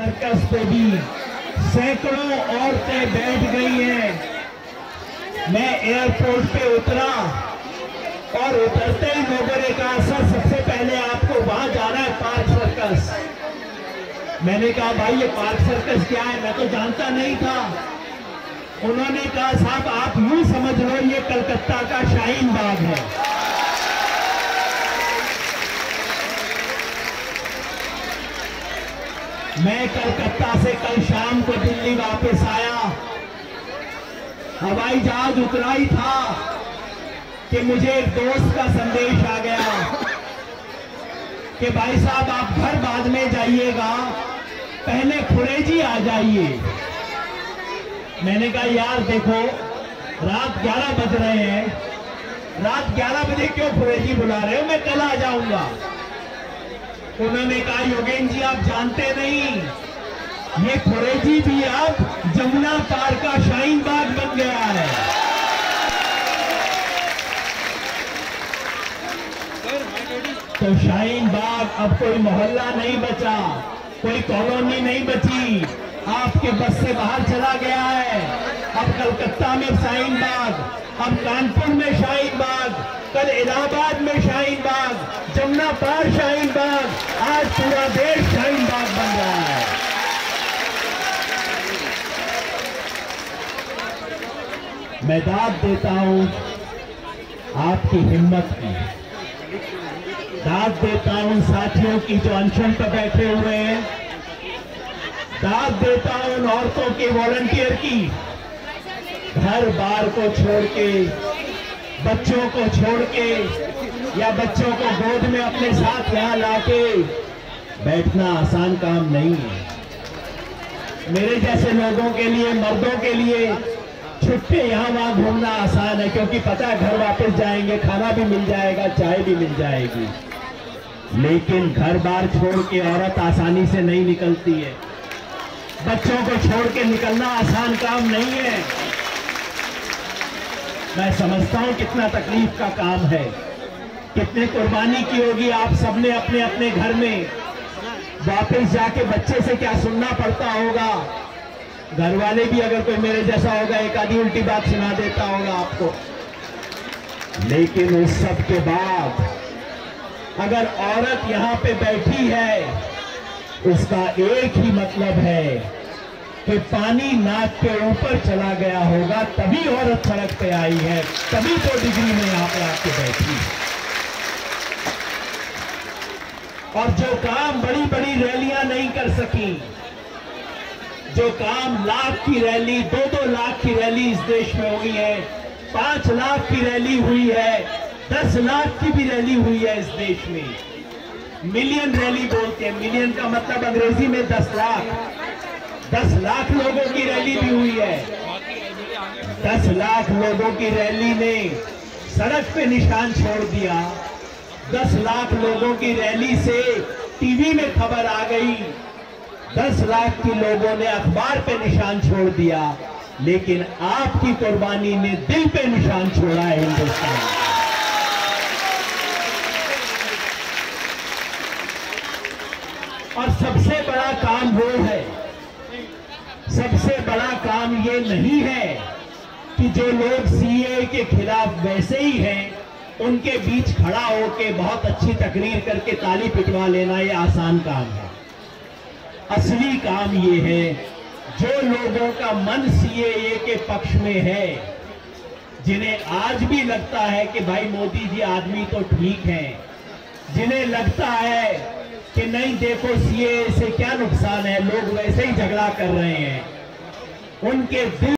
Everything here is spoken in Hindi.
सर्कस पे भी सैकड़ों औरतें बैठ गई हैं। मैं एयरपोर्ट पे उतरा और उतरते ही लोगों ने कहा, सर सबसे पहले आपको वहां जाना है पार्क सर्कस। मैंने कहा, भाई ये पार्क सर्कस क्या है, मैं तो जानता नहीं था। उन्होंने कहा, साहब आप यूं समझ लो ये कलकत्ता का शाहीन बाग है। मैं कलकत्ता से कल शाम को दिल्ली वापस आया, हवाई जहाज उतरा ही था कि मुझे एक दोस्त का संदेश आ गया कि भाई साहब आप घर बाद में जाइएगा, पहले खुरेजी आ जाइए। मैंने कहा, यार देखो रात 11 बज रहे हैं, रात 11 बजे क्यों खुरेजी बुला रहे हो, मैं कल आ जाऊंगा। उन्होंने कहा, योगेंद्र जी आप जानते नहीं, ये खुरेजी भी अब जमुना पार का शाहीन बाग बन गया है। तो शाहीन बाग अब कोई मोहल्ला नहीं बचा, कोई कॉलोनी नहीं बची, आपके बस से बाहर चला गया है। अब कलकत्ता में शाहीन बाग, अब कानपुर में शाहीन बाग, कल इलाहाबाद में शाहीन बाग, जमुना पार शाहीन बाग, आज पूरा देश शाहीन बाग बन रहा है। मैं दाद देता हूं आपकी हिम्मत की, दाद देता हूं साथियों की जो अनशन पर बैठे हुए हैं, दाद देता हूं उन औरतों के वॉलंटियर की, घर बार को छोड़ के, बच्चों को छोड़ के या बच्चों को गोद में अपने साथ यहां लाके बैठना आसान काम नहीं है। मेरे जैसे लोगों के लिए, मर्दों के लिए छुट्टे यहां वहां घूमना आसान है, क्योंकि पता है घर वापस जाएंगे, खाना भी मिल जाएगा, चाय भी मिल जाएगी। लेकिन घर बार छोड़ के औरत आसानी से नहीं निकलती है, बच्चों को छोड़ के निकलना आसान काम नहीं है। मैं समझता हूं कितना तकलीफ का काम है, कितनी कुर्बानी की होगी आप सबने अपने अपने घर में। वापस जाके बच्चे से क्या सुनना पड़ता होगा, घर वाले भी अगर कोई मेरे जैसा होगा एक आधी उल्टी बात सुना देता होगा आपको। लेकिन उस सब के बाद अगर औरत यहां पे बैठी है, उसका एक ही मतलब है कि पानी नाक के ऊपर चला गया होगा, तभी औरत सड़क पे आई है, तभी तो डिग्री में यहां पे आके बैठी। और जो काम बड़ी बड़ी रैलियां नहीं कर सकी, जो काम लाख की रैली, 2-2 लाख की रैली इस देश में हुई है, 5 लाख की रैली हुई है, 10 लाख की भी रैली हुई है इस देश में। मिलियन रैली बोलते हैं, मिलियन का मतलब अंग्रेजी में 10 लाख। 10 लाख लोगों की रैली भी हुई है। 10 लाख लोगों की रैली ने सड़क पे निशान छोड़ दिया। 10 लाख लोगों की रैली से टीवी में खबर आ गई, 10 लाख की लोगों ने अखबार पे निशान छोड़ दिया, लेकिन आपकी कुर्बानी ने दिल पे निशान छोड़ा है हिंदुस्तान। और सबसे बड़ा काम वो है, सबसे बड़ा काम ये नहीं है कि जो लोग सीएए के खिलाफ वैसे ही हैं, उनके बीच खड़ा होकर बहुत अच्छी तकरीर करके ताली पिटवा लेना ये आसान काम है। असली काम ये है जो लोगों का मन सीएए के पक्ष में है, जिन्हें आज भी लगता है कि भाई मोदी जी आदमी तो ठीक हैं, जिन्हें लगता है कि नहीं देखो सीएए से क्या नुकसान है, लोग वैसे ही झगड़ा कर रहे हैं, उनके दिल